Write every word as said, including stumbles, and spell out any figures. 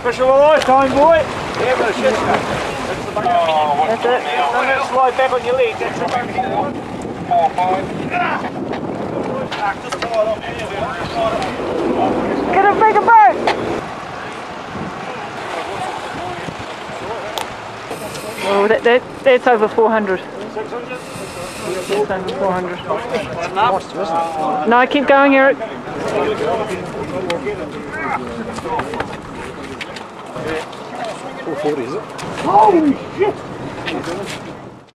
Fish of a lifetime, boy. Yeah, but a shit stuff. That's it. Don't let it slide back on your leg. That's it. Four, five. Just tie it up here. Get a bigger boat. Oh, that, that, that's over four hundred. six hundred? That's over four hundred. No, keep going, Eric. four forty, is it? Holy shit!